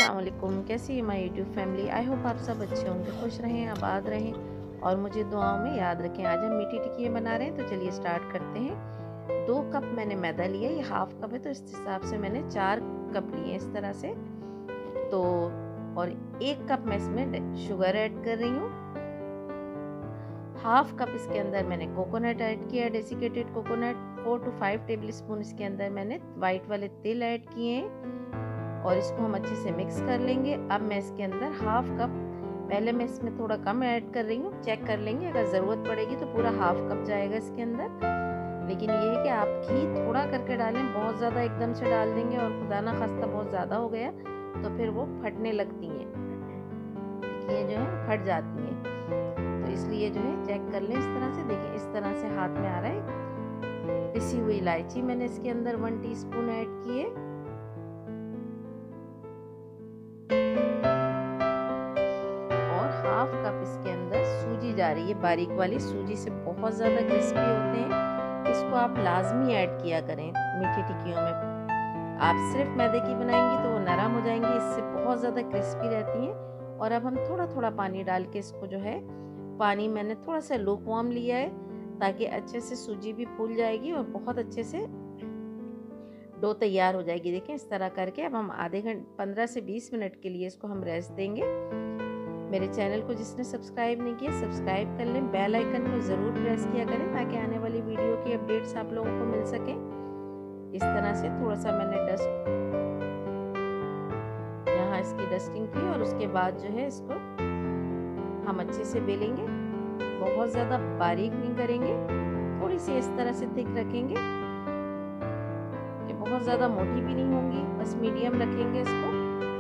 अस्सलाम वालेकुम। कैसी है my YouTube family. I hope आप सब अच्छे होंगे, खुश रहें, आबाद रहें और मुझे दुआओं में याद रखें। आज हम मीठी टिक्कियाँ बना रहे हैं, तो चलिए स्टार्ट करते हैं। 2 कप मैंने मैदा लिया, ये हाफ कप है तो इस हिसाब से मैंने 4 कप लिए इस तरह से। तो और 1 कप मैं इसमें शुगर ऐड कर रही हूँ। हाफ कप इसके अंदर मैंने कोकोनट ऐड किया, desiccated coconut. 4 to 5 tablespoon इसके अंदर मैंने वाइट वाले तिल ऐड किए हैं और इसको हम अच्छे से मिक्स कर लेंगे। अब मैं इसके अंदर हाफ कप, पहले मैं इसमें थोड़ा कम ऐड कर रही हूँ, चेक कर लेंगे, अगर ज़रूरत पड़ेगी तो पूरा हाफ कप जाएगा इसके अंदर। लेकिन ये है कि आप घी थोड़ा करके डालें, बहुत ज़्यादा एकदम से डाल देंगे और खुदा ना खास्ता बहुत ज़्यादा हो गया तो फिर वो फटने लगती हैं, ये जो है फट जाती हैं। तो इसलिए जो है चेक कर लें इस तरह से। देखिए इस तरह से हाथ में आ रहा है। पिसी हुई इलायची मैंने इसके अंदर 1 टीस्पून ऐड की है और हाफ कप इसके अंदर सूजी जा रही है, बारीक वाली सूजी से बहुत ज़्यादा क्रिस्पी होते हैं। इसको आप लाजमी ऐड किया करें मीठी टिक्कियों में। आप सिर्फ मैदे की बनाएंगी तो वो नरम हो जाएंगी, इससे बहुत ज़्यादा क्रिस्पी रहती हैं। और अब हम थोड़ा थोड़ा पानी डाल के इसको जो है, पानी मैंने थोड़ा सा लूकवार्म लिया है ताकि अच्छे से सूजी भी फूल जाएगी और बहुत अच्छे से डो तैयार हो जाएगी। देखें इस तरह करके अब हम आधे घंटे 15 से 20 मिनट के लिए इसको हम रेस्ट देंगे। मेरे चैनल को जिसने सब्सक्राइब नहीं किया सब्सक्राइब कर लें, बेल आइकन को ज़रूर प्रेस किया करें ताकि आने वाली वीडियो की अपडेट्स आप लोगों को मिल सकें। इस तरह से थोड़ा सा मैंने यहाँ इसकी डस्टिंग की और उसके बाद जो है इसको हम अच्छे से बेलेंगे, बहुत ज़्यादा बारीक नहीं करेंगे, थोड़ी सी इस तरह से थिक रखेंगे कि बहुत ज़्यादा मोटी भी नहीं होंगी, बस मीडियम रखेंगे इसको।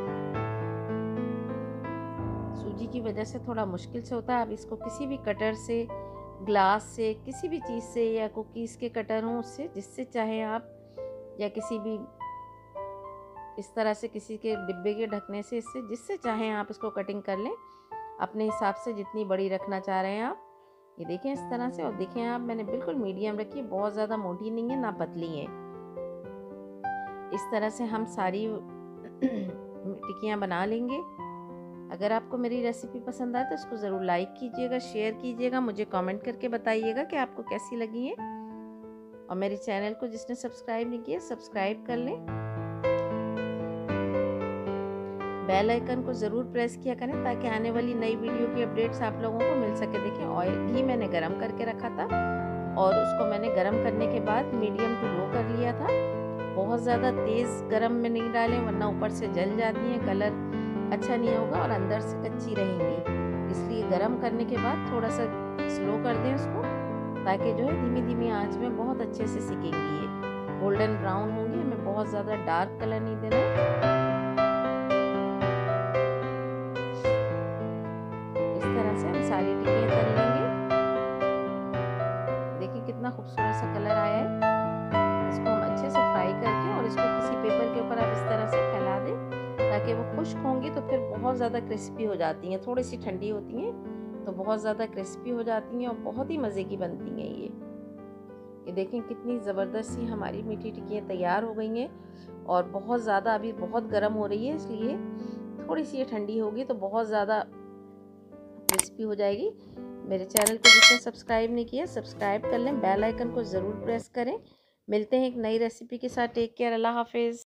सूजी की वजह से थोड़ा मुश्किल से होता है। आप इसको किसी भी कटर से, ग्लास से, किसी भी चीज़ से, या कुकीज़ के कटर हों उससे, जिससे चाहे आप, या किसी भी इस तरह से किसी के डिब्बे के ढकने से, इससे जिससे चाहें आप इसको कटिंग कर लें अपने हिसाब से, जितनी बड़ी रखना चाह रहे हैं आप। ये देखें इस तरह से, और देखें आप मैंने बिल्कुल मीडियम रखी, बहुत ज़्यादा मोटी नहीं है ना पतली है। इस तरह से हम सारी टिक्कियाँ बना लेंगे। अगर आपको मेरी रेसिपी पसंद आए तो इसको ज़रूर लाइक कीजिएगा, शेयर कीजिएगा, मुझे कमेंट करके बताइएगा कि आपको कैसी लगी है। और मेरे चैनल को जिसने सब्सक्राइब नहीं किया सब्सक्राइब कर लें, बेल आइकन को ज़रूर प्रेस किया करें ताकि आने वाली नई वीडियो की अपडेट्स आप लोगों को मिल सके। देखिए ऑयल घी मैंने गरम करके रखा था और उसको मैंने गरम करने के बाद मीडियम टू लो कर लिया था। बहुत ज़्यादा तेज़ गरम में नहीं डालें वरना ऊपर से जल जाती हैं, कलर अच्छा नहीं होगा और अंदर से कच्ची रहेंगी। इसलिए गरम करने के बाद थोड़ा सा स्लो कर दें उसको ताकि जो है धीमी धीमी आँच में बहुत अच्छे से सिकेंगी। ये गोल्डन ब्राउन होंगी, हमें बहुत ज़्यादा डार्क कलर नहीं देना। सारी टिक्कियाँ तल लेंगे। देखिए कितना खूबसूरत सा कलर आया है। इसको हम अच्छे से फ्राई करके और इसको किसी पेपर के ऊपर आप इस तरह से फैला दें ताकि वो खुश्क होंगी तो फिर बहुत ज़्यादा क्रिस्पी हो जाती हैं। थोड़ी सी ठंडी होती हैं तो बहुत ज़्यादा क्रिस्पी हो जाती हैं और बहुत ही मज़े की बनती हैं ये देखें कितनी ज़बरदस्त सी हमारी मीठी टिक्कियाँ तैयार हो गई हैं। और बहुत ज़्यादा अभी बहुत गर्म हो रही है, इसलिए थोड़ी सी ये ठंडी होगी तो बहुत ज़्यादा क्रिस्पी हो जाएगी। मेरे चैनल को जिसने सब्सक्राइब नहीं किया सब्सक्राइब कर लें, बेल आइकन को ज़रूर प्रेस करें। मिलते हैं एक नई रेसिपी के साथ। टेक केयर, अल्लाह हाफिज़।